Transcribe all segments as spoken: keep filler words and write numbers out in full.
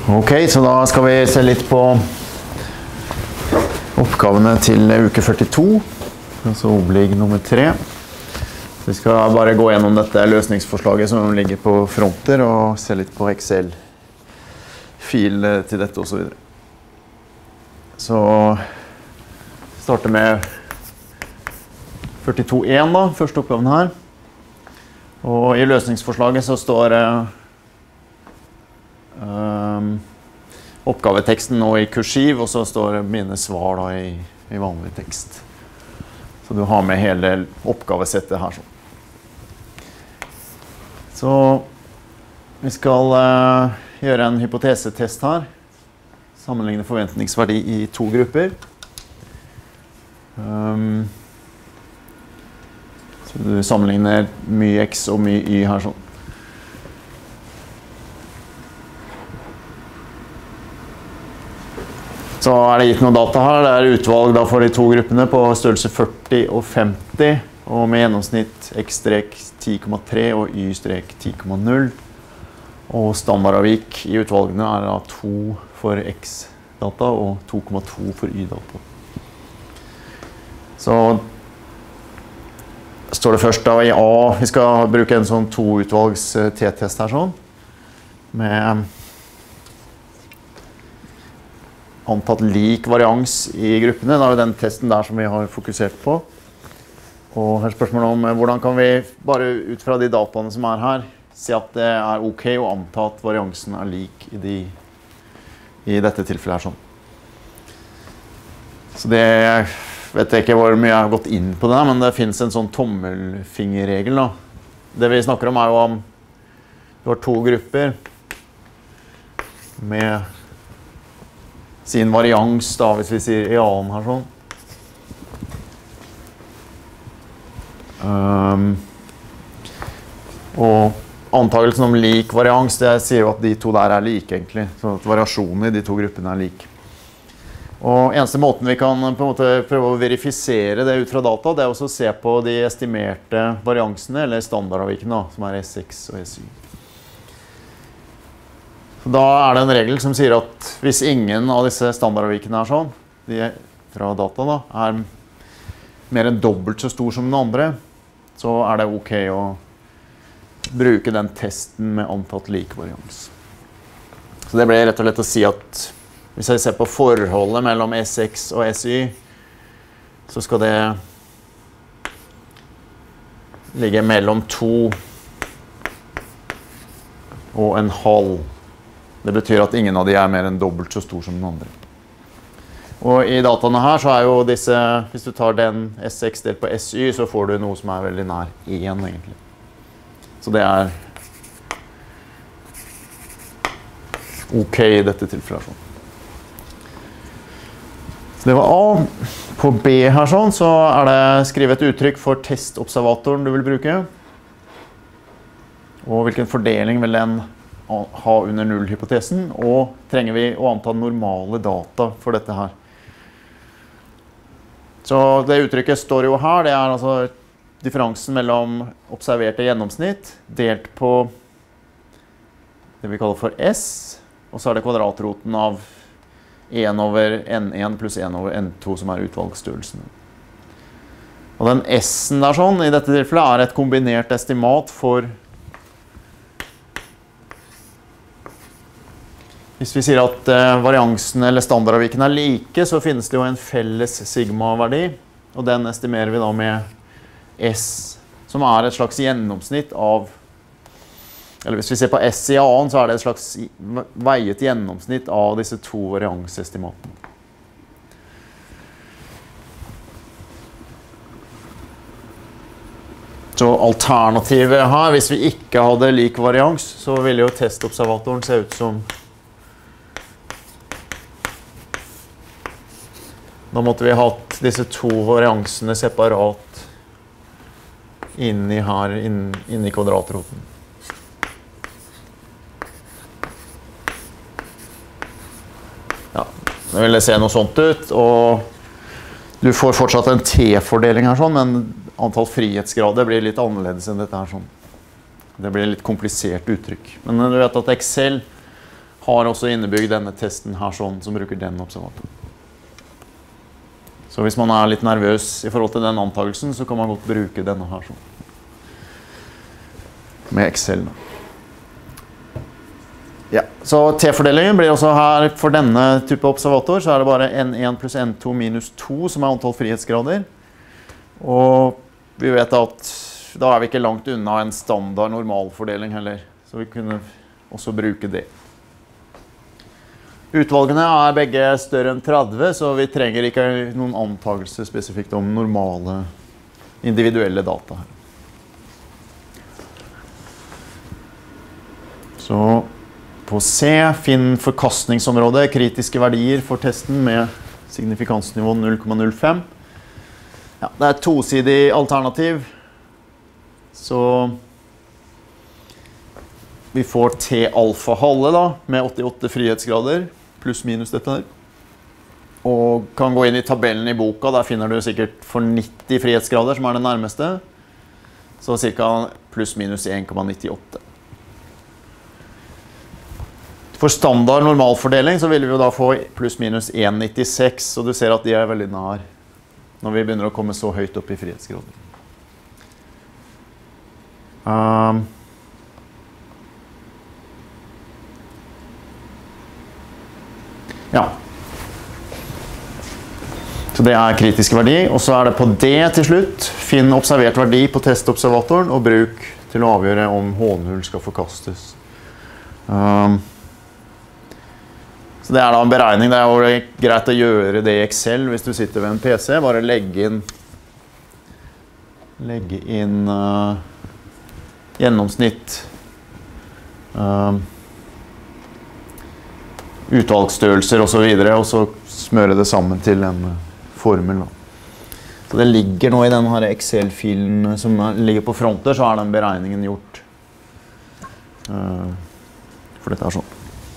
Ok, så da skal vi se litt på oppgavene til uke førtito, altså oblig nummer tre. Vi skal bare gå gjennom dette løsningsforslaget som ligger på fronter, og se litt på Excel-fil til dette og så videre. Så starter med førtito punkt én da, første oppgaven her. Og i løsningsforslaget så står um, oppgaveteksten nå i kursiv, og så står mine svar da i, i vanlig tekst. Så du har med hele oppgavesettet her. Så, så vi skal uh, gjøre en hypotesetest her. Sammenligne forventningsverdi i to grupper. Um, så du sammenligner mye x og mye y her sånn. Så er det gitt noen data her. Det er utvalg da for de to gruppene på størrelse førti og femti, og med gjennomsnitt x ti komma tre og y ti komma null. Og standardavvik i utvalgene er da to for x-data og to komma to for y-data. Så står det først da i A, vi skal bruke en sånn to utvalgs t-test her sånn, med antatt lik varians i gruppene. Det er jo den testen der som vi har fokusert på. Og her er spørsmålet om hvordan kan vi, bare ut fra de dataene som er her, si at det er ok å anta at variansen er lik i, de, i dette tilfellet her sånn. Så det vet jeg ikke hvor mye jeg har gått inn på det, men det finnes en sånn tommelfingerregel da. Det vi snakker om er jo om du har to grupper med sin varians da, hvis vi sier i annen her sånn. Um, og antagelsen om lik varians, det sier jo at de to der er like egentlig, så at variasjonen i de to gruppene er lik. Og eneste måten vi kan på en måte prøve å verifisere det ut fra data, det er også å se på de estimerte variansene, eller standardavvikene, som er S X og S Y. Så da er det en regel som sier at hvis ingen av disse standardavvikene er sånn, de fra data da, er mer enn dobbelt så stor som den andre, så er det ok å bruke den testen med antatt lik varians. Så det blir rett og slett å si at hvis jeg ser på forholdet mellom S X og S Y, så skal det ligge mellom to og en halv. Det betyr at ingen av de er mer enn dobbelt så stor som den andre. Og i dataene her så er jo disse, hvis du tar den S X delt på S Y, så får du noe som er veldig nær én egentlig. Så det er ok i dette tilfellet sånn. Så det var A. På B her sånn, så er det skrevet et uttrykk for testobservatoren du vil bruke. Og hvilken fordeling vil den ha under null-hypotesen, og trenger vi å anta normale data for dette her. Så det uttrykket står jo her, det er altså differansen mellom observerte gjennomsnitt delt på det vi kaller for S, og så er det kvadratroten av én over N én pluss én over N to som er utvalgsstørrelsen. Og den S-en der sånn, i dette tilfellet, er et kombinert estimat for hvis vi sier at eh, variansen eller standardavviken er like, så finnes det jo en felles sigma-verdi, og den estimerer vi da med S, som er et slags gjennomsnitt av, eller hvis vi ser på S i annen, så er det et slags veiet gjennomsnitt av disse to variansestimatene. Så alternativet her, hvis vi ikke hadde lik varians, så ville jo testobservatoren se ut som da måtte vi ha hatt disse to variansene separat inni her, inn, inni kvadratroten. Ja, det ville se noe sånt ut, og du får fortsatt en T-fordeling her sånn, men antall frihetsgrader blir litt annerledes enn dette her sånn. Det blir litt komplisert uttrykk. Men du vet at Excel har også innebygd denne testen her sånn, som bruker den observatoren. Så hvis man er litt nervøs i forhold til den antagelsen, så kan man godt bruke denne her sånn. Med Excel. Ja, så T-fordelingen blir også her for denne type observator, så er det bare N én pluss N to minus to som er antall frihetsgrader. Og vi vet at da er vi ikke langt unna en standard normalfordeling heller, så vi kunne også bruke det. Utvalgene er begge større enn tretti, så vi trenger ikke noen antagelse spesifikt om normale individuelle data her. Så på C, finn forkastningsområdet, kritiske verdier for testen med signifikansnivå null komma null fem. Ja, det er et tosidig alternativ, så vi får T-alfa halve da, med åttiåtte frihetsgrader, pluss minus dette her. Og kan gå inn i tabellen i boka, der finner du sikkert for nitti frihetsgrader, som er det nærmeste. Så cirka pluss minus én komma nittiåtte. For standard normalfordeling så vil vi jo da få pluss minus én komma nittiseks, og du ser at de er veldig nær når vi begynner å komme så høyt opp i frihetsgrader. Um, Ja. Så det er kritisk verdi, og så er det på D til slutt. Finn observert verdi på testobservatoren og bruk til å avgjøre om H null skal forkastes. Um, så det er da en beregning. Det er jo greit å gjøre det i Excel hvis du sitter ved en P C. Bare legge inn, legge inn uh, gjennomsnitt. Um, utvalgsstørrelser og så videre, og så smøre det sammen til en formel. Så det ligger nå i denne her Excel-filen som ligger på fronter, så er den beregningen gjort. Uh, for dette er sånn.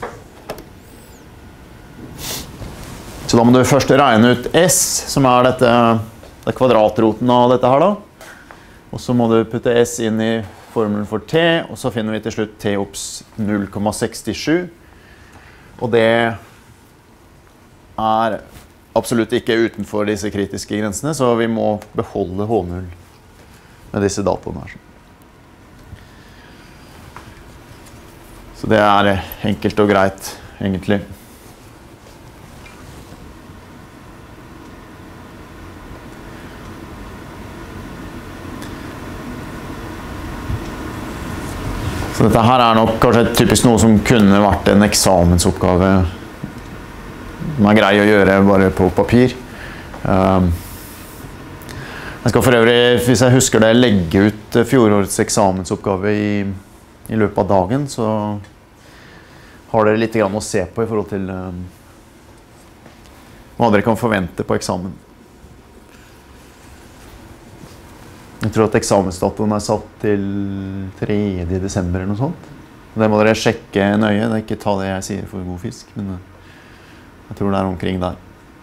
Så da må du først regne ut S, som er dette, det er kvadratroten av dette her da. Og så må du putte S inn i formelen for T, og så finner vi til slutt T obs null komma sekstisju. Og det er absolutt ikke utenfor disse kritiske grensene, så vi må beholde H null med disse dataene her. Så det er enkelt og greit, egentlig. Så dette her er nok kanskje typisk noe som kunne vært en eksamensoppgave. Den er grei å gjøre bare på papir. Um, jeg skal for øvrig, hvis jeg husker det, legge ut fjorårets eksamensoppgave i, i løpet av dagen, så har dere litt grann å se på i forhold til um, hva dere kan forvente på eksamen. Jeg tror at eksamensdatoen er satt til tredje desember eller noe sånt. Det må dere sjekke nøye. Det er ikke ta det jeg sier for god fisk, men jeg tror det er omkring der.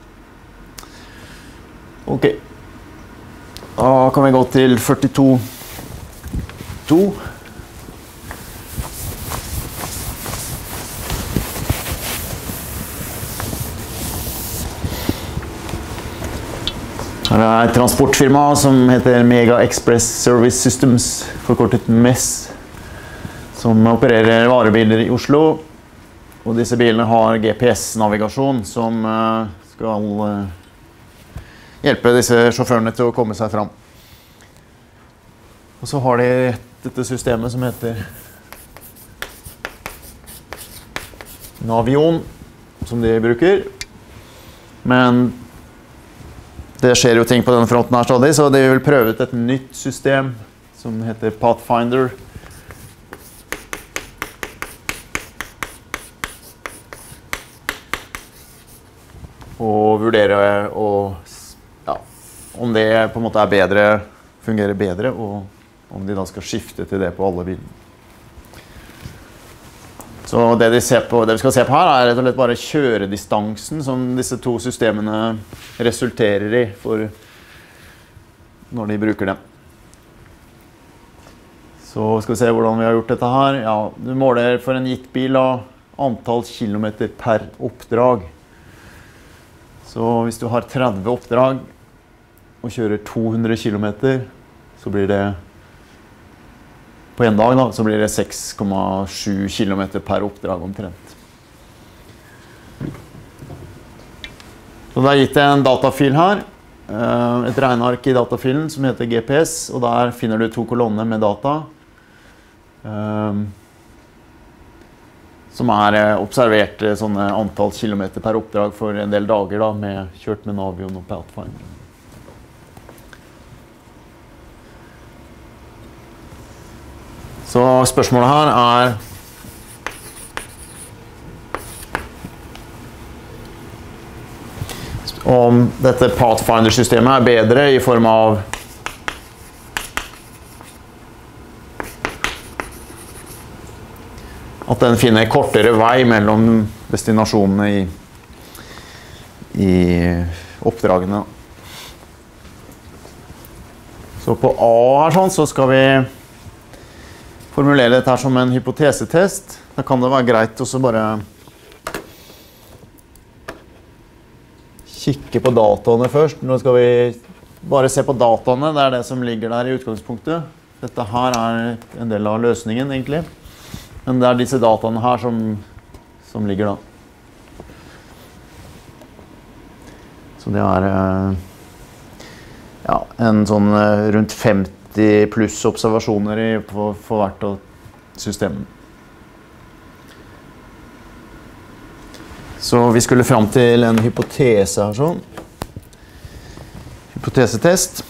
Ok. Da kan vi gå til førtito to. Her er et transportfirma som heter Mega Express Service Systems, forkortet M E S, som opererer varebiler i Oslo. Og disse bilene har G P S-navigasjon som skal hjelpe disse sjåførene til å komme seg fram. Og så har de dette systemet som heter Navion, som de bruker. Men det skjer jo ting på denne fronten her stadig, så de vil prøve ut et nytt system som heter Pathfinder. Og vurdere og, ja, om det på en måte er bedre, fungerer bedre, og om de da skal skifte til det på alle bilene. Så det, de ser på, det vi skal se på her er rett og slett bare kjøredistansen som disse to systemene resulterer i for når de bruker dem. Så skal vi se hvordan vi har gjort dette her. Ja, du måler for en gitt bil da, antall kilometer per oppdrag. Så hvis du har tretti oppdrag og kjører to hundre kilometer, så blir det på en dag da, så blir det seks komma sju kilometer per oppdrag omtrent. Så det er gitt en datafil her, et regneark i datafilen som heter G P S, og der finner du to kolonner med data som er observert sånne antall kilometer per oppdrag for en del dager da, med, kjørt med Navion og Pathfinder. Så spørsmålet her er om dette Pathfinder-systemet er bedre i form av at den finner kortere vei mellom destinasjonene i, i oppdragene. Så på A her sånn, så skal vi formulere dette her som en hypotesetest. Da kan det være greit å bare kikke på dataene først. Nå skal vi bare se på dataene, det er det som ligger der i utgangspunktet. Dette her er en del av løsningen egentlig. Men det er disse dataene her som, som ligger da. Så det er ja, en sånn rundt femti pluss observasjoner i, for, for hvert av systemene. Så vi skulle fram til en hypotese her sånn. Hypotesetest.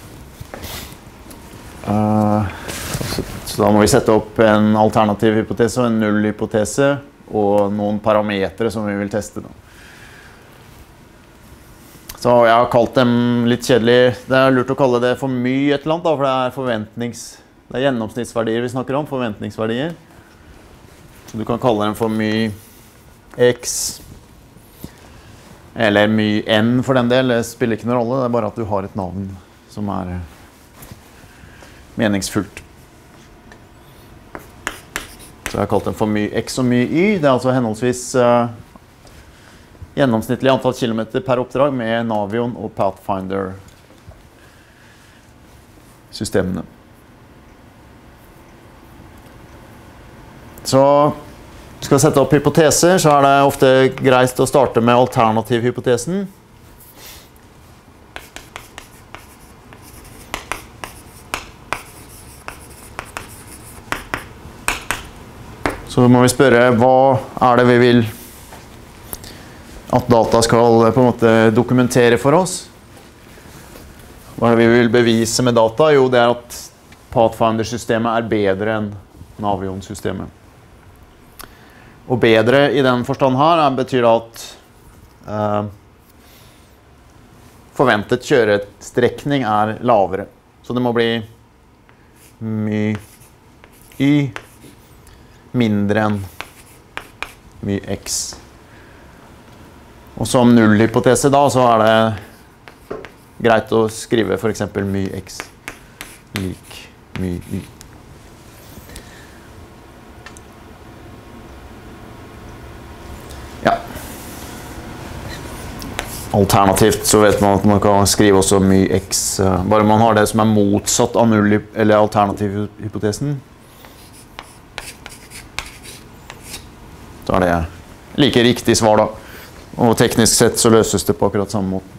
Uh, så, så da må vi sette opp en alternativ hypotese og en nullhypotese og noen parametre som vi vil teste da. Så jeg har kalt dem litt kjedelig. Det er lurt å kalle det for mye et eller annet da, for det er forventnings... Det er gjennomsnittsverdier vi snakker om, forventningsverdier. Så du kan kalle dem for mye X, eller mye N for den del, det spiller ikke noen rolle, det er bare at du har et navn som er meningsfullt. Så jeg har kalt dem for mye X og mye Y, det er altså henholdsvis uh, gjennomsnittlig antall kilometer per oppdrag med Navion og Pathfinder systemene. Så skal vi sette opp hypoteser, så er det ofte greit å starte med alternativhypotesen. Så må vi spørre, hva er det vi vil at data skal på en måte dokumentere for oss? Hva er det vi vil bevise med data? Jo, det er at Pathfinder-systemet er bedre enn Navion-systemet. Og bedre i den forstand her betyr at eh, forventet kjørestrekning er lavere. Så det må bli mye Y mindre enn mye X. Og som nullhypotese da, så er det greit å skrive for eksempel mye X lik mye Y. Ja. Alternativt så vet man at man kan skrive også mye X, bare man har det som er motsatt av null eller alternativhypotesen. Så er det like riktig svar da. Og teknisk sett så løses det på akkurat samme måte.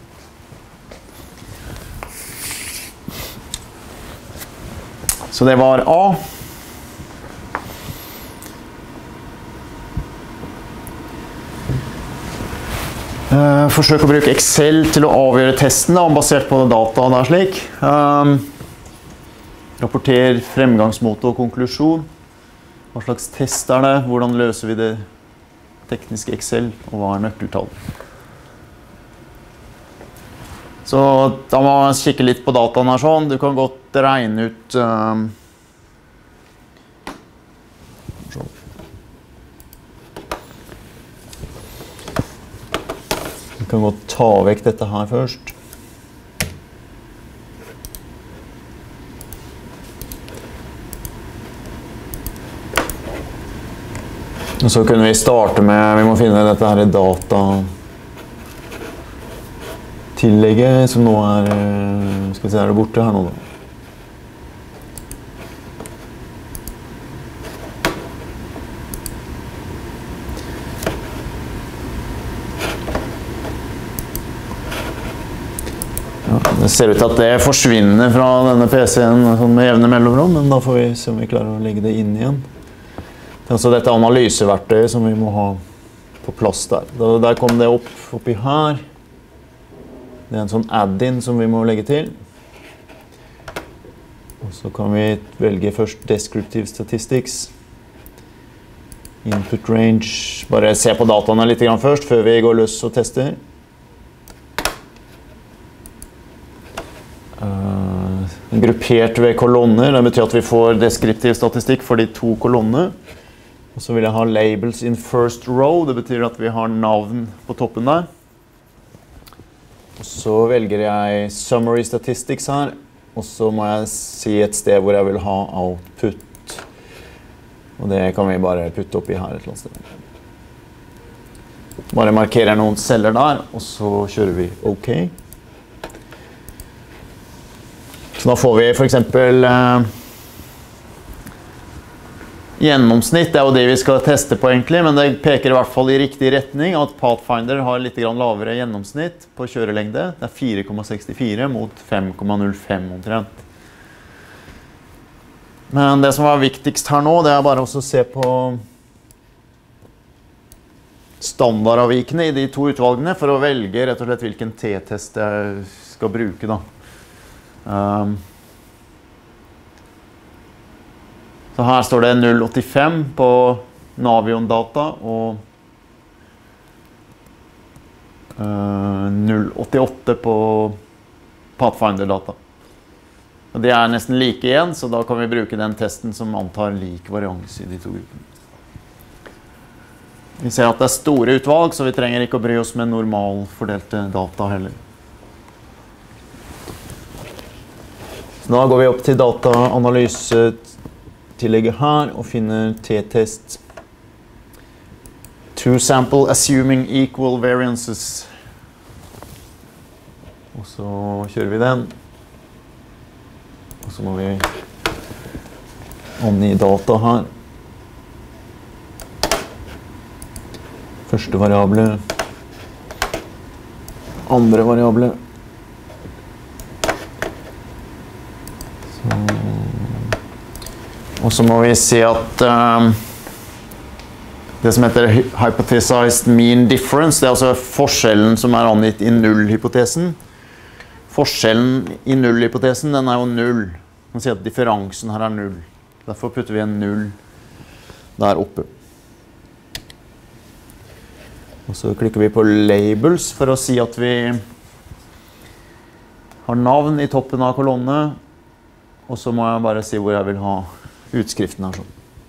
Så det var A. Uh, forsøk å bruke Excel til å avgjøre testen da, basert på data der slik. Um, rapporter fremgangsmåte og konklusjon. Hva slags test er det? Hvordan løser vi det tekniske Excel? Og hva er nøkkeltall? Så da må man kikke litt på dataen her sånn. Du kan godt regne ut um, Du kan godt ta vekk dette her først. Og så kunne vi starte med, vi må finne dette her data tillegget som nå er, skal vi se, er det borte her nå da. Det ser ut til at det forsvinner fra denne P C-en sånn med jevne mellomrom, men da får vi se om vi klarer å legge det inn igjen. Det er altså dette analyseverktøyet som vi må ha på plass der. Der kom det opp oppi her. Det er en sånn add-in som vi må legge til. Og så kan vi velge først Descriptive Statistics. Input range. Bare se på dataene litt grann først, før vi går løs og tester. Uh, gruppert ved kolonner, det betyr at vi får deskriptiv statistikk for de to kolonnene. Og så vil jeg ha labels in first row, det betyr at vi har navn på toppen der. Og så velger jeg summary statistics her, og så må jeg si et sted hvor jeg vil ha output. Og det kan vi bare putte opp i her et eller annet sted. Bare markerer noen celler der, og så kjører vi OK. Så da får vi for eksempel eh, gjennomsnitt, det er jo det vi skal teste på egentlig, men det peker i hvert fall i riktig retning at Pathfinder har litt grann lavere gjennomsnitt på kjørelengde. Det er fire komma sekstifire mot fem komma null fem omtrent. Men det som var viktigst her nå, det er bare også å se på standardavvikene i de to utvalgene for å velge rett og slett hvilken t-test jeg skal bruke da. Um, så her står det null komma åttifem på Navion data og uh, null komma åttiåtte på Pathfinder data. Og de er nesten like igjen, så da kan vi bruke den testen som antar lik varians i de to gruppene. Vi ser at det er store utvalg, så vi trenger ikke å bry oss med normalfordelte data heller. Så da går vi opp til dataanalysetillegget her og finner t-test. To sample assuming equal variances. Og så kjører vi den. Og så må vi angi data her. Første variable. Andre variable. Og så må vi si at um, det som heter hypothesized mean difference, det er altså forskjellen som er angitt i null-hypotesen. Forskjellen i null-hypotesen, den er jo null. Man sier at differansen her er null. Derfor putter vi en null der oppe. Og så klikker vi på labels for å si at vi har navn i toppen av kolonne. Og så må jeg bare si hvor jeg vil ha utskriften her sånn.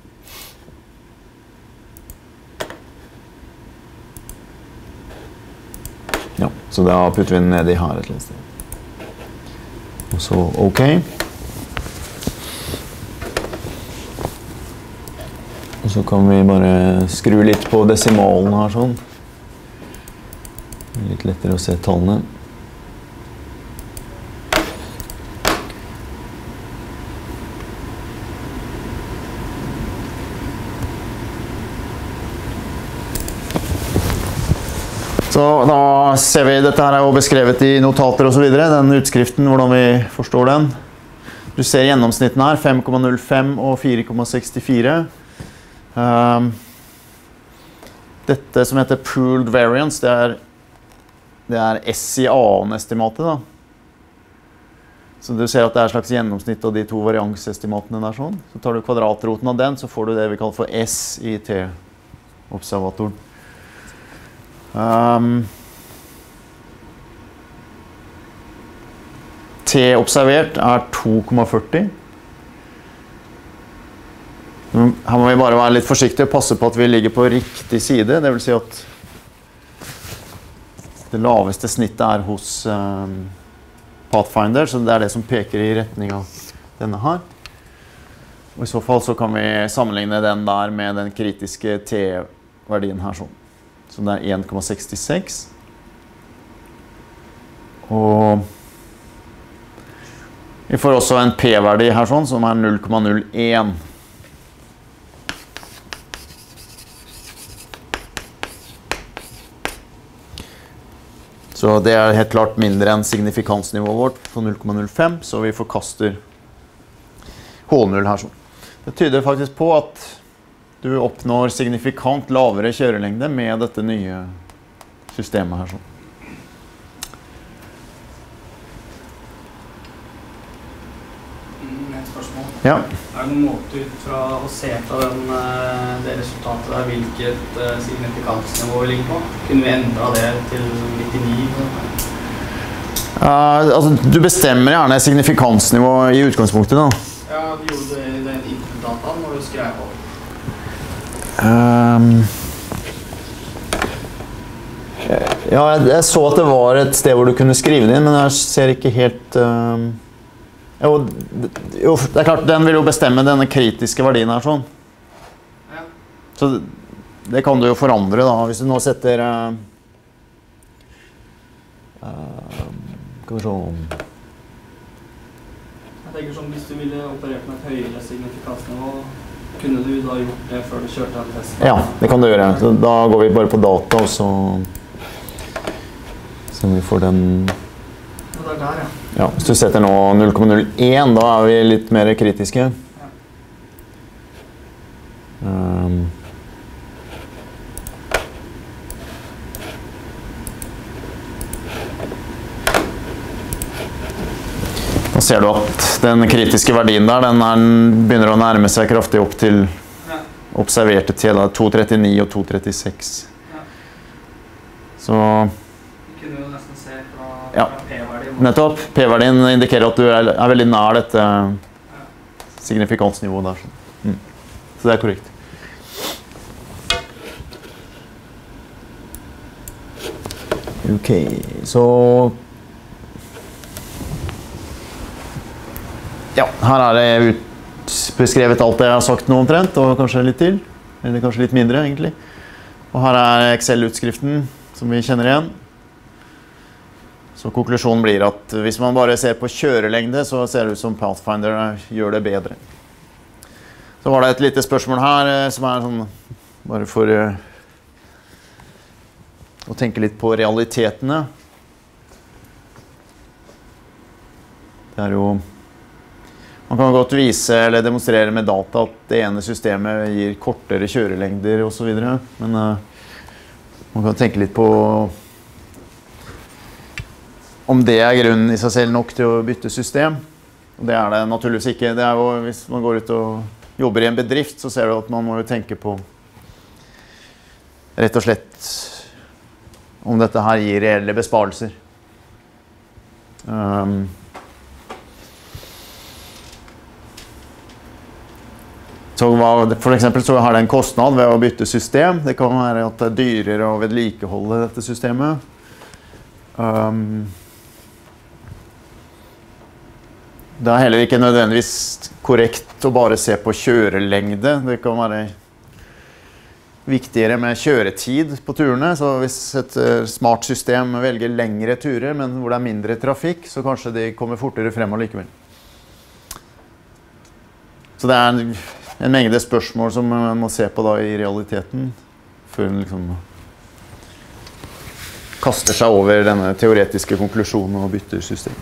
Ja, så da putter vi den ned i her et eller annet sted. Og så OK. Og så kan vi bare skru litt på desimalen her sånn. Litt lettere å se tallene. Så da ser vi, dette her er jo beskrevet i notater og så videre, den utskriften, hvordan vi forstår den. Du ser gjennomsnitten her, fem komma null fem og fire komma sekstifire. Um, dette som heter pooled variance, det er, det er S I A-estimatet da. Så du ser at det er et slags gjennomsnitt av de to variansestimatene der sånn. Så tar du kvadratroten av den, så får du det vi kaller for S i T-observatoren. Um, T observert er to komma førti. Her må vi bare være litt forsiktige og passe på at vi ligger på riktig side. Det vil si at det laveste snittet er hos um, Pathfinder, så det er det som peker i retning av denne her. Og i så fall så kan vi sammenligne den der med den kritiske T-verdien her sånn. Så det er en komma sekstiseks. Og vi får også en P-verdi her sånn, som er null komma null en. Så det er helt klart mindre enn signifikansnivået vårt på null komma null fem, så vi forkaster H null her sånn. Det tyder faktisk på at du oppnår signifikant lavere kjørelengde med dette nye systemet her sånn. Et spørsmål. Ja. Er det noen måte ut fra å se fra den, det resultatet der, hvilket uh, signifikansnivå vi ligger på? Kunne vi endra det til nittini? Uh, altså, du bestemmer gjerne signifikansnivå i utgangspunktet da. Ja, vi gjorde det i den input-dataen når du skrev på. Um, ja, jeg, jeg så at det var et sted hvor du kunne skrive det inn, men jeg ser ikke helt... Um, jo, jo, det er klart, den vil jo bestemme denne kritiske verdien her sånn. Ja. Så det, det kan du jo forandre da, hvis du nå setter... Uh, uh, skal vi se... Jeg tenker sånn, hvis du ville operert med et høyere signifikansnivå, kunne du da gjort det før du kjørte den testen? Ja, det kan du gjøre. Så da går vi bare på data, og så... Så vi får den... Ja, det er der, ja. Ja, hvis du setter nå null komma null en, da er vi litt mer kritiske. Ja. Um, da ser du at den kritiske verdien der, den, er, den begynner å nærme seg kraftig opp til Ja. observerte til to komma trettini og to komma trettiseks. Ja. Så... Vi kunne jo nesten se fra, Ja. fra P-verdien. Nettopp. P-verdien indikerer at du er, er veldig nær dette signifikansnivået der. Mm. Så det er korrekt. Ok, så... Ja, her er det ut, beskrevet alt det jeg har sagt nå omtrent, og kanskje litt til. Eller kanskje litt mindre, egentlig. Og her er Excel-utskriften, som vi kjenner igjen. Så konklusjonen blir at hvis man bare ser på kjørelengde, så ser det ut som Pathfinder gjør det bedre. Så var det et lite spørsmål her, som er sånn, bare for uh, å tenke litt på realitetene. Det er jo... Man kan godt vise eller demonstrere med data at det ene systemet gir kortere kjørelengder og så videre, men uh, man kan tenke litt på om det er grunnen i seg selv nok til å bytte system. Og det er det naturligvis ikke. Det er jo, hvis man går ut og jobber i en bedrift, så ser du at man må jo tenke på rett og slett om dette her gir reelle besparelser. Um, så for eksempel så har det en kostnad ved å bytte system. Det kan være at det er dyrere å vedlikeholde dette systemet. Um, Det er heller ikke nødvendigvis korrekt å bare se på kjørelengde. Det kan være viktigere med kjøretid på turene. Så hvis et smart system velger lengre turer, men hvor det er mindre trafikk, så kanskje de kommer fortere frem allikevel. Så det er en, en mengde spørsmål som man må se på da i realiteten, før man liksom kaster seg over denne teoretiske konklusjonen og bytter system.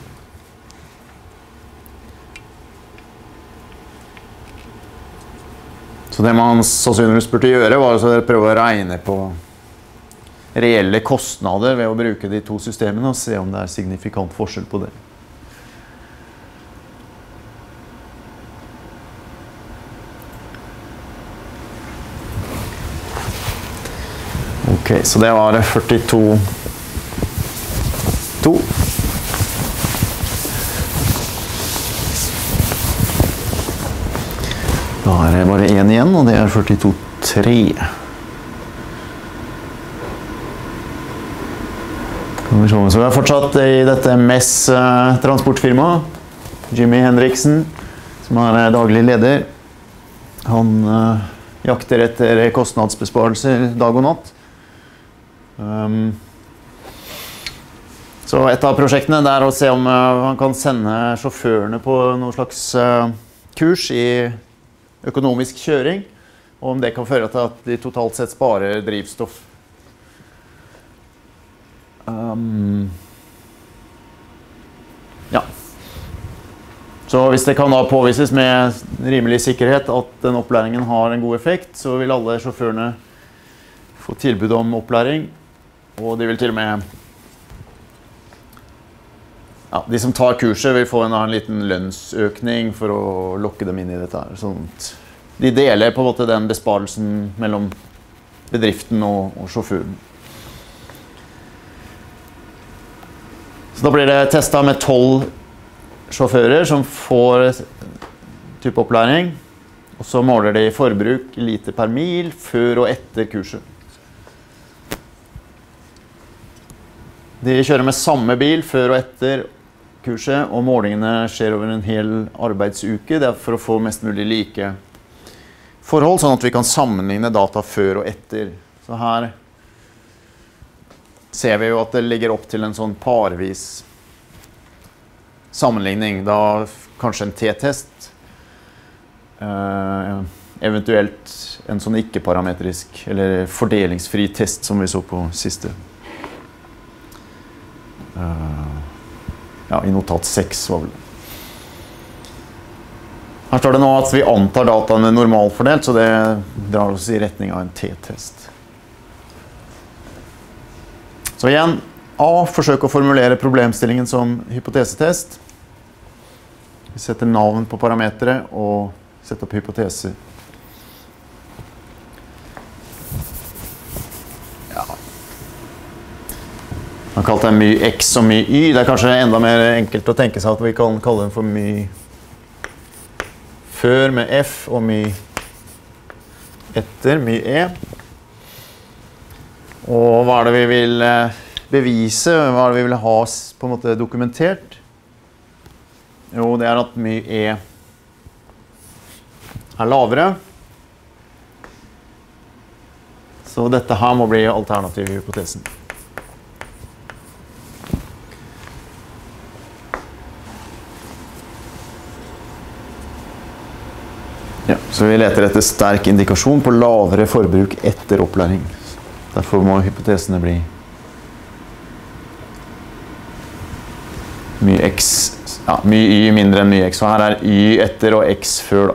Så det man sannsynligvis burde gjøre var å prøve å regne på reelle kostnader ved å bruke de to systemene og se om det er signifikant forskjell på det. Ok, så det var førtito to. Da er det bare en igjen, og det er førtito tre. Så vi er fortsatt i dette M E S-transportfirmaet. Jimmy Henriksen, som er daglig leder. Han uh, jakter etter kostnadsbesparelser dag og natt. Um, så et av prosjektene det er å se om uh, han kan sende sjåførene på noen slags uh, kurs i økonomisk kjøring, og om det kan føre til at de totalt sett sparer drivstoff. Um, ja. Så hvis det kan da påvises med rimelig sikkerhet at den opplæringen har en god effekt, så vil alle sjåførene få tilbud om opplæring, og de vil til og med ja, de som tar kurset vil få en, en liten lønnsøkning for å lokke dem inn i dette her. Sånn at de deler på en måte den besparelsen mellom bedriften og, og sjåføren. Så da blir det testet med tolv sjåfører som får type opplæring, og så måler de forbruk i liter per mil før og etter kurset. De kjører med samme bil før og etter kurset, og målingene skjer over en hel arbeidsuke. Det er for å få mest mulig like forhold, sånn at vi kan sammenligne data før og etter. Så her ser vi jo at det ligger opp til en sånn parvis sammenligning, da kanskje en t-test, eh, eventuelt en sånn ikke-parametrisk eller fordelingsfri test som vi så på siste. Uh, ja, i notat seks var vel det. Her står det nå at vi antar dataene normalfordelt, så det drar oss i retning av en t-test. Så igjen, A, forsøk å formulere problemstillingen som hypotesetest. Vi setter navn på parametere og setter opp hypotese. Ja. Man kalte det my x og my y. Det er kanskje enda mer enkelt å tenke seg at vi kan kalle den for my før med f og my etter, my e. Og hva er det vi vil bevise? Hva er det vi vil ha på en måte dokumentert? Jo, det er at my e er lavere. Så dette her må bli alternativ i hypotesen. Ja, så vi leter etter sterk indikasjon på lavere forbruk etter opplæring. Derfor må hypotesene bli my x, ja, my y mindre enn my x, så her er y etter og x før da.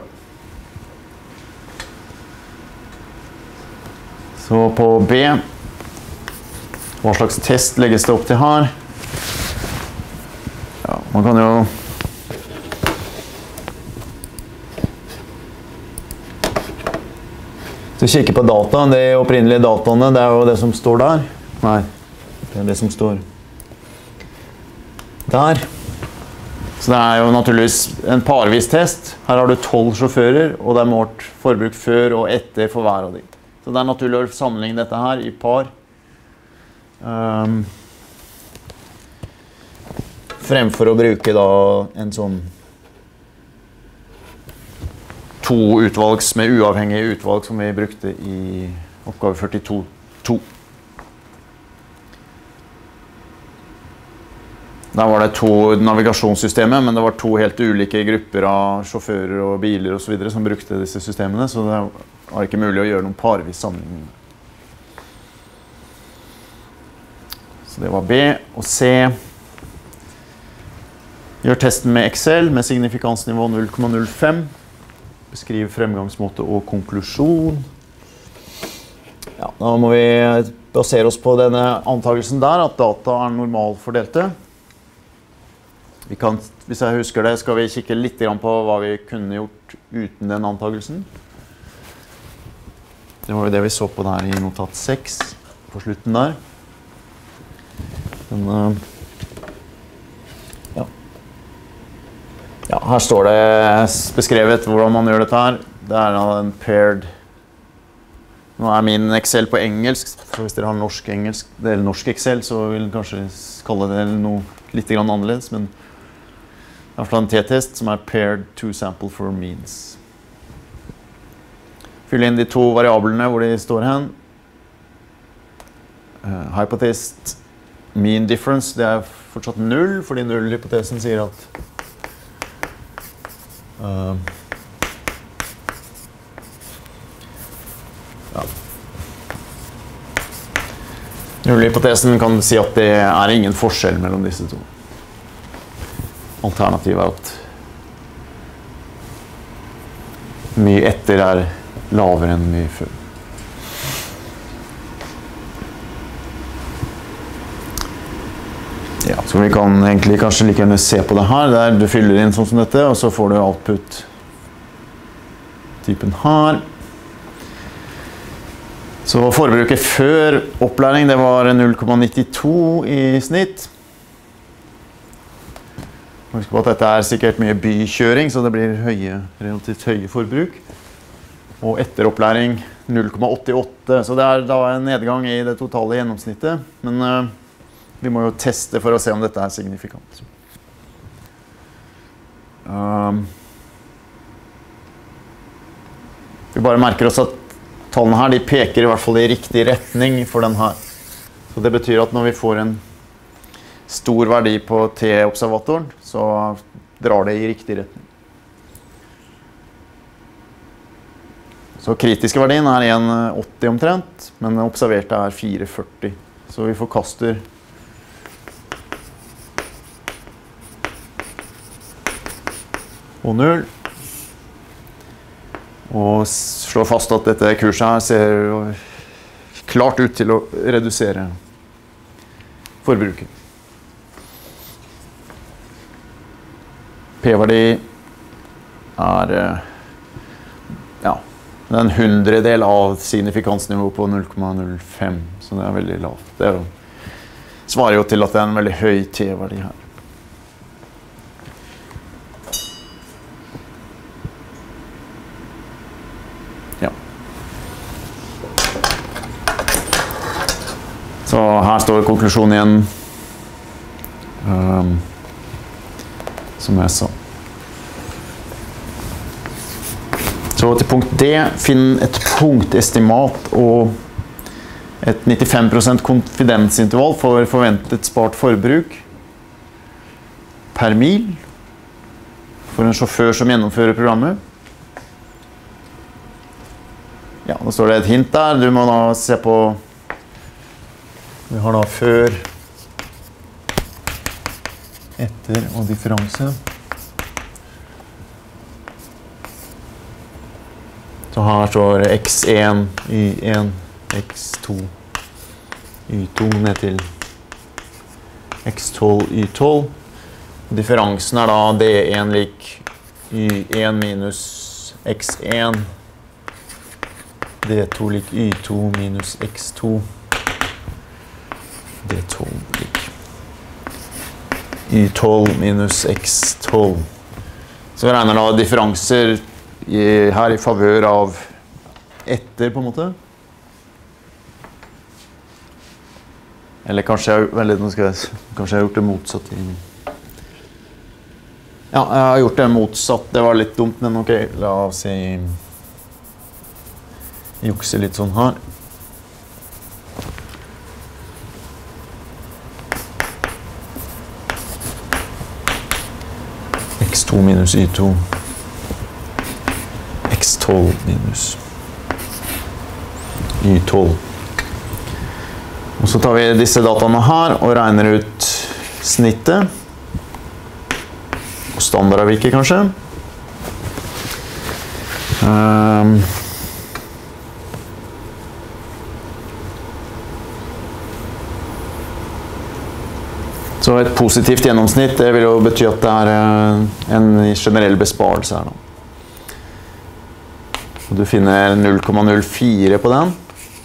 Så på B, hva slags test legges det opp til her? Ja, man kan jo så kikke på data, de opprinnelige dataene, det er jo det som står der. Nei, det er det som står der. Så det er jo naturligvis en parvis test. Her har du tolv sjåfører, og det er målt forbruk før og etter for hver av de. Så det er naturlig å sammenligne dette her i par. Um, fremfor å bruke da en sånn to utvalgs med uavhengige utvalg som vi brukte i oppgave førtito to. Der var det to navigasjonssystemer, men det var to helt ulike grupper av sjåfører og biler og så videre som brukte disse systemene, så det var ikke mulig å gjøre noen parvis sammenligning. Så det var B og C. Gjør testen med Excel med signifikansnivå null komma null fem. Beskriv fremgangsmåte og konklusjon. Ja, da må vi basere oss på denne antagelsen der, at data er normalfordelte. Vi kan, hvis jeg husker det, skal vi kikke litt på hva vi kunne gjort uten den antagelsen. Det var jo det vi så på der i notat seks, på slutten der. Den, ja. Ja, her står det beskrevet hvordan man gjør dette her. Det er en paired. Nå er min Excel på engelsk, for hvis dere har norsk, engelsk, eller norsk Excel, så vil jeg kanskje kalle det noe litt grann annerledes, men det er en t-test som er paired two sample for means. fylle inn de to variablene hvor de står hen. Uh, hypotest mean difference, det er fortsatt null, fordi null-hypotesen sier at uh, ja. Null-hypotesen kan si at det er ingen forskjell mellom disse to. Alternativet er at mye etter er lavere enn mye før. Ja, så vi kan egentlig kanskje like gjerne se på det her, der du fyller inn sånn som dette, og så får du output-typen her. Så forbruket før opplæring, det var null komma nittito i snitt. Husk på at dette er sikkert mye bykjøring, så det blir høye, relativt høye forbruk. Og etter opplæring null komma åttiåtte, så det er da en nedgang i det totale gjennomsnittet. Men uh, vi må jo teste for å se om dette er signifikant. Um, vi bare merker oss at tallene her, de peker i hvert fall i riktig retning for den her. Så det betyr at når vi får en stor verdi på T-observatoren, så drar det i riktig retning. Så kritiske verdien er en komma åtti omtrent, men den observerte er fire komma førti. Så vi forkaster og null. Og slår fast at dette kurset her ser klart ut til å redusere forbruket. P-verdi er ja, en hundredel av signifikansnivå på null komma null fem, så det er veldig lavt. Det er jo, svarer jo til at det er en veldig høy T-verdi her. Ja. Så her står konklusjonen igjen. Um, som jeg sa. Så til punkt D, finn et punktestimat og et nittifem prosent konfidensintervall for forventet spart forbruk per mil for en sjåfør som gjennomfører programmet. Ja, da står det et hint der. Du må da se på, vi har da før, etter og differanse. Så her står x én, y én, x to, y to ned til x tolv, y tolv. Differansen er da d én lik y én minus x én. d to lik y to minus x to. d tolv lik y tolv minus x tolv. Så vi regner da differanser i, her i favør av etter, på en måte. Eller kanskje jeg, vel, nå skal jeg, kanskje jeg har gjort det motsatt. I, ja, jeg har gjort det motsatt. Det var litt dumt, men ok, la oss si jukse litt sånn her. x to minus y to. x tolv minus y tolv. Og så tar vi disse dataene her og regner ut snittet. Og standardavviket kanskje. Um, Så et positivt gjennomsnitt, det vil jo bety at det er en generell besparelse her nå. Og du finner null komma null fire på den.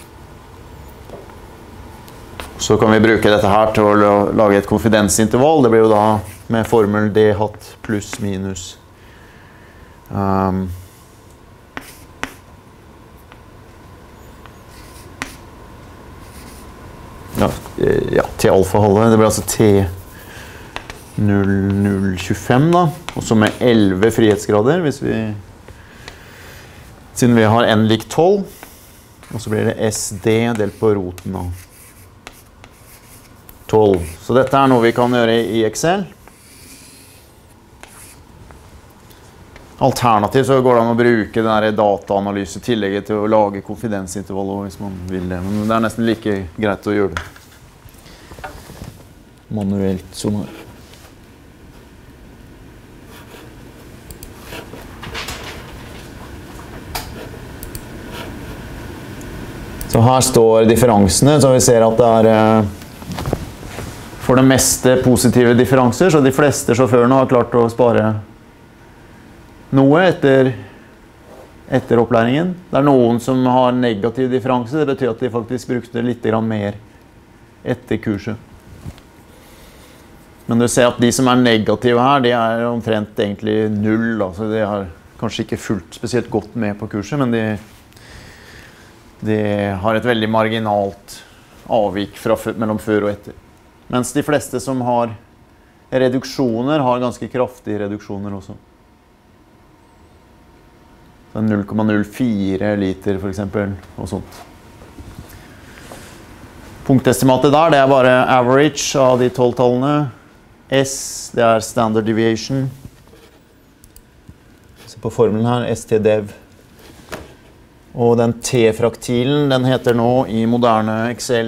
Så kan vi bruke dette her til å lage et konfidensintervall. Det blir jo da med formel d hatt pluss minus. Um, Ja, ja, til alfa-halve. Det blir altså T null null tjuefem da. Og så med elleve frihetsgrader, hvis vi Siden vi har n lik tolv, og så blir det S D delt på roten av tolv. Så dette er noe vi kan gjøre i Excel. Alternativt så går det an å bruke den der dataanalyse-tillegget til å lage konfidensintervaller hvis man vil det, men det er nesten like greit å gjøre det manuelt sånn her. Så her står differansene, så vi ser at det er for det meste positive differanser, så de fleste sjåførene har klart å spare noe etter, etter opplæringen. Det er noen som har negativ differanse, det betyr at de faktisk brukte litt grann mer etter kurset. Men du ser at de som er negative her, de er omtrent egentlig null, altså de har kanskje ikke fulgt spesielt godt med på kurset, men de De har et veldig marginalt avvik fra, mellom før og etter. Mens de fleste som har reduksjoner, har ganske kraftige reduksjoner også. null komma null fire liter for eksempel, og sånt. Punktestimatet der, det er bare average av de tolv tallene. S, det er standard deviation. Se på formelen her, S T dev. Og den T-fraktilen, den heter nå i moderne Excel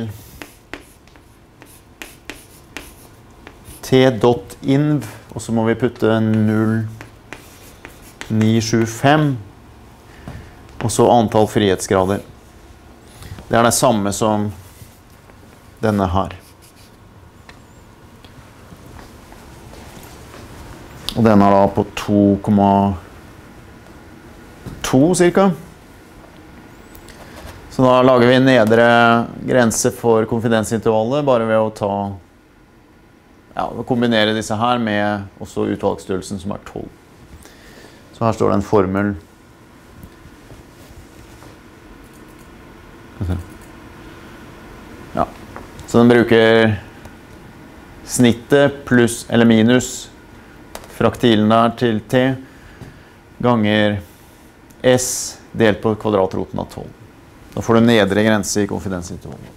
T.inv, og så må vi putte null ni sju fem, og så antall frihetsgrader. Det er det samme som denne her. Og den er da på to komma to cirka. Så da lager vi nedre grense for konfidensintervallet, bare ved å ta, ja, kombinere disse her med også utvalgsstørrelsen som er tolv. Så her står det en formel. Ja, så den bruker snittet pluss eller minus fraktilen der til T ganger S delt på kvadratroten av tolv. Da får du nedre grense i konfidensintervallet.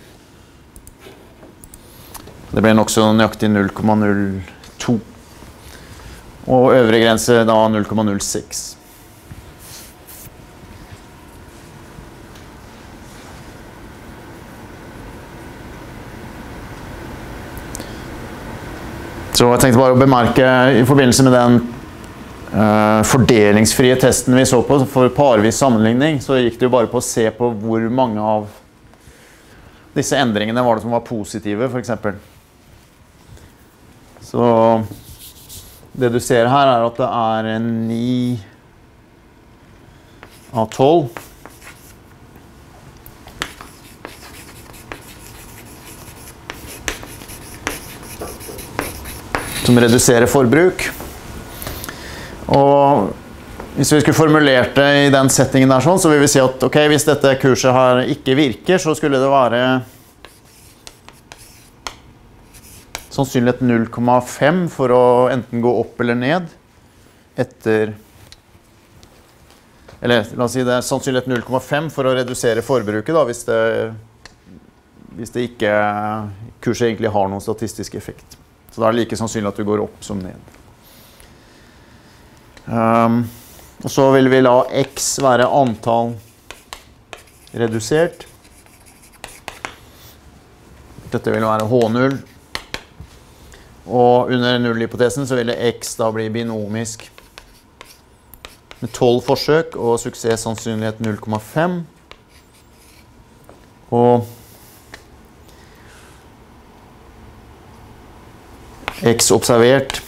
Det blir nok så nøyaktig null komma null to. Og øvre grense da null komma null seks. Så jeg tenkte bare å bemerke i forbindelse med den Uh, fordelingsfrie testen vi så på for parvis sammenligning, så gikk det jo bare på å se på hvor mange av disse endringene var det som var positive, for eksempel. Så det du ser her er at det er en ni av tolv. Som reduserer forbruk. Og hvis vi skulle formulert det i den settingen der sånn, så vil vi si at ok, hvis dette kurset her ikke virker, så skulle det være sannsynlighet null komma fem for å enten gå opp eller ned etter, eller la oss si det er sannsynlighet null komma fem for å redusere forbruket da, hvis det, hvis det ikke, kurset egentlig har noen statistisk effekt. Så da er det like sannsynlig at du går opp som ned. Um, og så vil vi la X være antall redusert. Dette vil være H null. Og under null-hypotesen så vil X da bli binomisk med tolv forsøk og suksesssannsynlighet null komma fem. Og X observert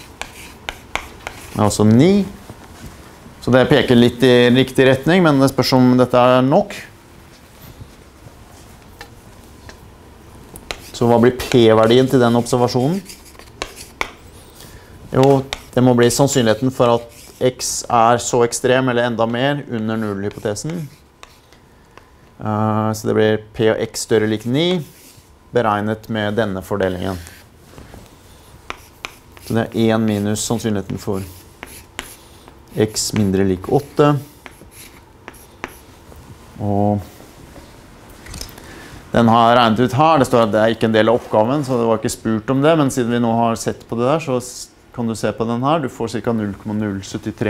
er altså ni. Så det peker litt i riktig retning, men det spørs om dette er nok. Så hva blir P-verdien til den observasjonen? Jo, det må bli sannsynligheten for at X er så ekstrem eller enda mer under null-hypotesen. Uh, så det blir P og X større lik ni, beregnet med denne fordelingen. Så det er en minus sannsynligheten for X mindre lik åtte. Og den har jeg regnet ut her. Det står at det er ikke en del av oppgaven, så det var ikke spurt om det. Men siden vi nå har sett på det der, så kan du se på den her. Du får ca. null komma null sytti tre.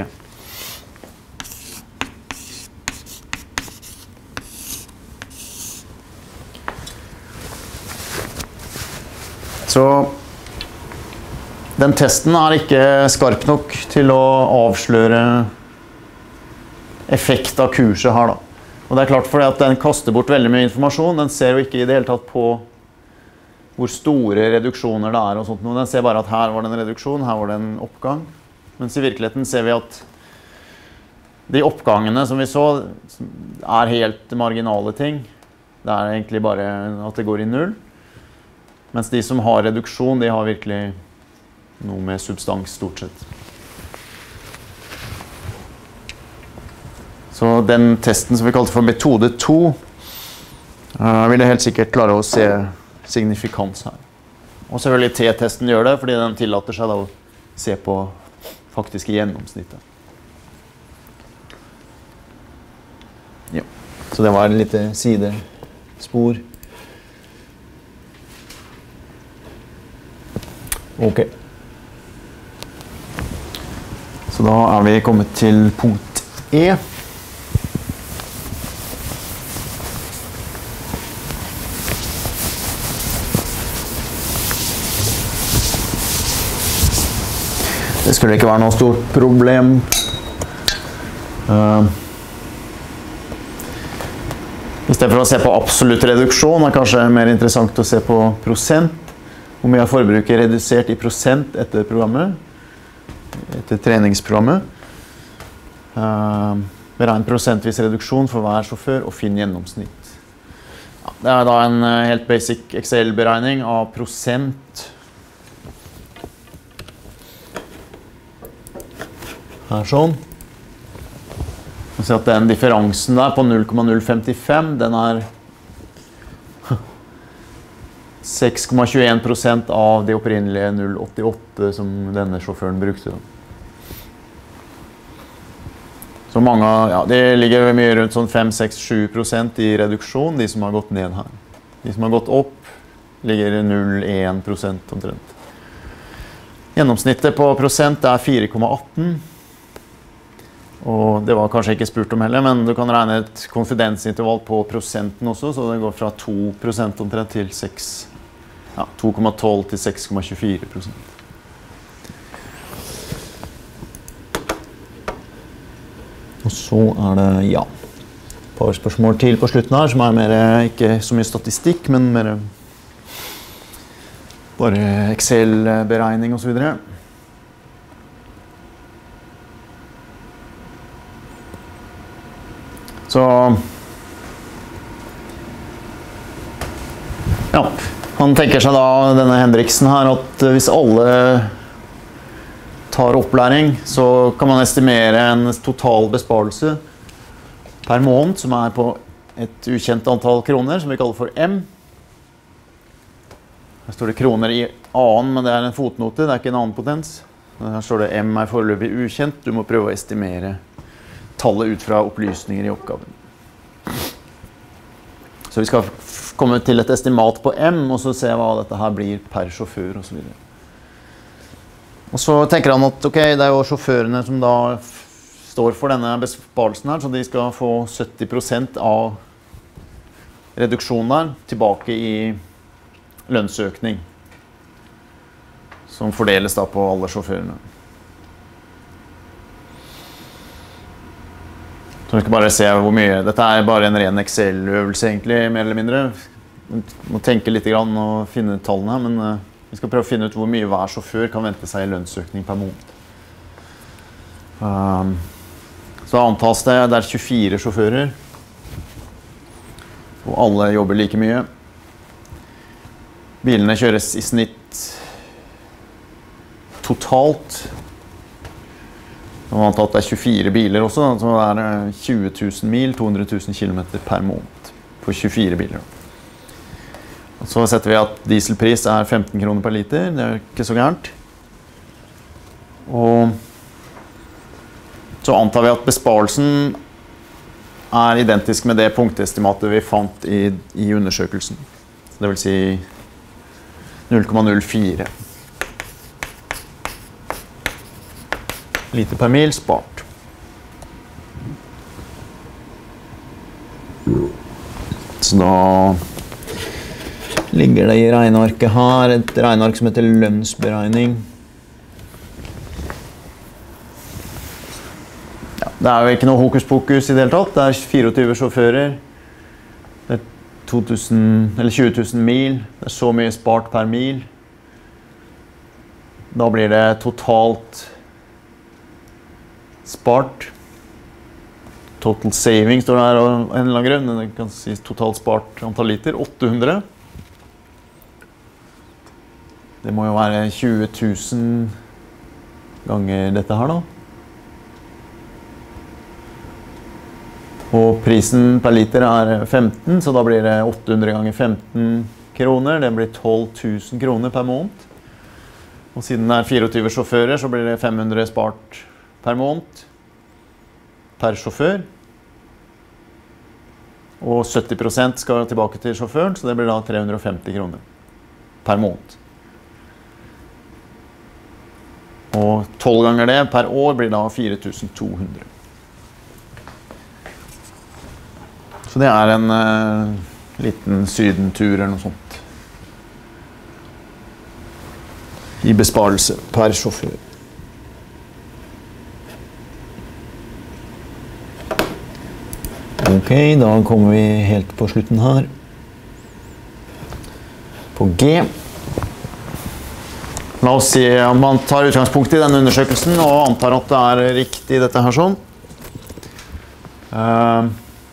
Så den testen er ikke skarp nok til å avsløre effekt av kurset her da. Og det er klart fordi at den kaster bort veldig mye informasjon. Den ser jo ikke i det hele tatt på hvor store reduksjoner det er og sånt. Den ser bare at her var det en reduksjon, her var det en oppgang. Mens i virkeligheten ser vi at de oppgangene som vi så er helt marginale ting. Det er egentlig bare at det går i null. Mens de som har reduksjon, de har virkelig noe med substans stort sett. Så den testen som vi kalte for metode to, uh, vil det helt sikkert klare å se signifikans her. Og selvfølgelig T-testen gjør det, fordi den tillater seg da å se på faktiske gjennomsnittet. Ja, så det var et lite sidespor. Ok. Så da er vi kommet til punkt E. Det skulle ikke være noe stort problem. Uh, I stedet for å se på absolutt reduksjon, er det kanskje mer interessant å se på prosent. Hvor mye er forbruket redusert i prosent etter programmet, etter treningsprogrammet. Uh, beregn prosentvis reduksjon for hver sjåfør og finn gjennomsnitt. Ja, det er da en helt basic Excel-beregning av prosent. Her sånn. Du ser at den differansen der på null komma null femtifem, den er seks komma tjueen prosent av de opprinnelige null komma åttiåtte som denne sjåføren brukte. Så mange, ja, det ligger mye rundt sånn fem, seks, sju prosent i reduksjon, de som har gått ned her. De som har gått opp, ligger null komma én prosent omtrent. Gjennomsnittet på prosent er fire komma atten. Og det var kanskje ikke spurt om heller, men du kan regne et konfidensintervall på prosenten også, så det går fra to prosent omtrent til seks, ja, to komma tolv til seks komma tjuefire prosent. Og så er det, ja, et par spørsmål til på slutten her, som er mer, ikke så mye statistikk, men mer bare Excel-beregning og så videre. Så ja, han tenker seg da, denne Henriksen her, at hvis alle tar opplæring, så kan man estimere en total besparelse per måned, som er på et ukjent antall kroner, som vi kaller for M. Her står det kroner i annen, men det er en fotnote, det er ikke en annen potens. Her står det M er foreløpig ukjent, du må prøve å estimere tallet ut fra opplysninger i oppgaven. Så vi skal komme til et estimat på M, og så se hva dette her blir per sjåfør og så videre. Og så tenker han at ok, det er jo sjåførene som da står for denne besparelsen her, så de skal få sytti prosent av reduksjonen der tilbake i lønnsøkning, som fordeles da på alle sjåførene. Så vi skal bare se hvor mye. Dette er bare en ren Excel-øvelse egentlig, mer eller mindre. Vi må tenke litt grann og finne ut tallene her, men uh, vi skal prøve å finne ut hvor mye hver sjåfør kan vente seg i lønnsøkning per måned. Um, så antas det, det er tjuefire sjåfører, og alle jobber like mye. Bilene kjøres i snitt totalt. Man har antatt at det er tjuefire biler også, så det er tjue tusen mil, to hundre tusen kilometer per måned på tjuefire biler. Og så setter vi at dieselpris er femten kroner per liter, det er ikke så gærent. Og så antar vi at besparelsen er identisk med det punktestimatet vi fant i, i undersøkelsen. Det vil si null komma null fire liter per mil spart. Så da ligger det i regnearket her et regneark som heter lønnsberegning. Ja, det er jo ikke noe hokus pokus i det hele tatt. Det er tjuefire sjåfører. Det er to tusen, eller tjue tusen mil. Det er så mye spart per mil. Da blir det totalt spart. Total saving står der av en eller annen grunn. Det kan sies totalt spart antall liter. åtte hundre. Det må jo være tjue tusen ganger dette her da. Og prisen per liter er femten, så da blir det åtte hundre ganger femten kroner. Det blir tolv tusen kroner per måned. Og siden det er tjuefire sjåfører, så blir det fem hundre spart per måned per sjåfør. Og sytti prosent skal tilbake til sjåføren, så det blir da tre hundre og femti kroner per måned. Og tolv ganger det per år blir da fire tusen to hundre. Så det er en uh, liten sydentur eller noe sånt. I besparelse per sjåfør. Ok, da kommer vi helt på slutten her. På G. La oss si at man tar utgangspunkt i denne undersøkelsen og antar at det er riktig dette her sånn. Uh,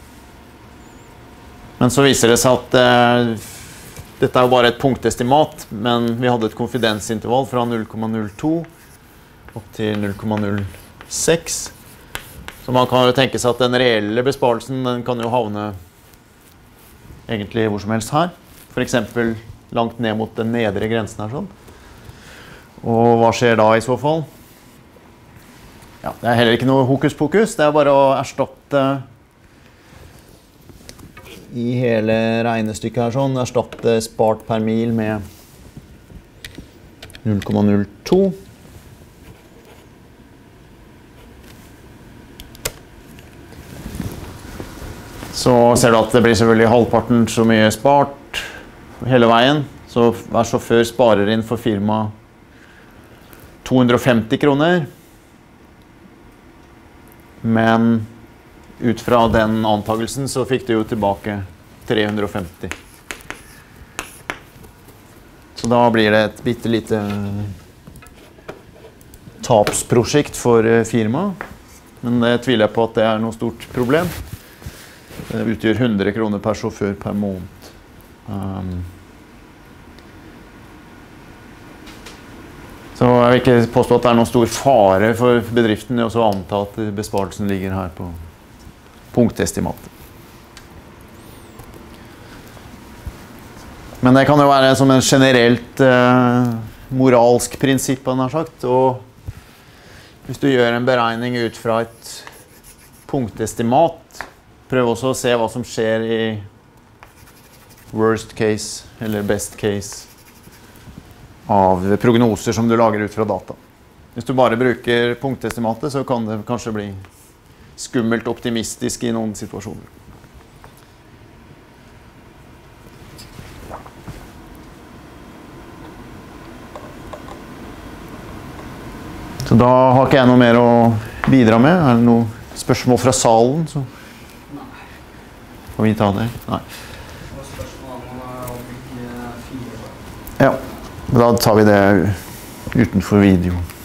Men så viser det seg at eh, dette er jo bare et punktestimat, men vi hadde et konfidensintervall fra null komma null to opp til null komma null seks. Så man kan jo tenke seg at den reelle besparelsen den kan jo havne egentlig hvor som helst her. For eksempel langt ned mot den nedre grensen her sånn. Og hva skjer da i så fall? Ja, det er heller ikke noe hokus pokus, det er bare å erstatte i hele regnestykket her sånn, erstatte spart per mil med null komma null to. Så ser du at det blir selvfølgelig halvparten så mye spart hele veien. Så hver sjåfør sparer inn for firma to hundre og femti kroner. Men ut fra den antagelsen så fikk du jo tilbake tre hundre og femti. Så da blir det et bittelite tapsprosjekt for firma. Men det tviler jeg på at det er noe stort problem. Det utgjør hundre kroner per sjåfør per måned. Um, så jeg vil ikke påstå at det er noen stor fare for bedriften å anta at besparelsen ligger her på punktestimatet. Men det kan jo være som en generelt eh, moralsk prinsipp, han har sagt. Og hvis du gjør en beregning ut fra et punktestimat, prøv også å se hva som skjer i worst case eller best case av prognoser som du lager ut fra data. Hvis du bare bruker punktestimatet, så kan det kanskje bli skummelt optimistisk i noen situasjoner. Så da har ikke jeg noe mer å bidra med. Er det noen spørsmål fra salen? Så Nei. Får vi ta det? Nei. Det var spørsmål om avbygge fire. Ja, da tar vi det utenfor video.